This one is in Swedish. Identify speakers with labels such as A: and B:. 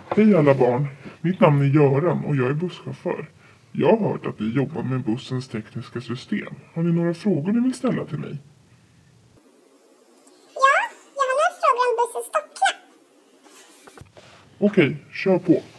A: Hej alla barn, mitt namn är Göran och jag är busschaufför. Jag har hört att ni jobbar med bussens tekniska system. Har ni några frågor ni vill ställa till mig?
B: Ja, jag har några frågor om bussens stockklapp.
A: Okej, kör på.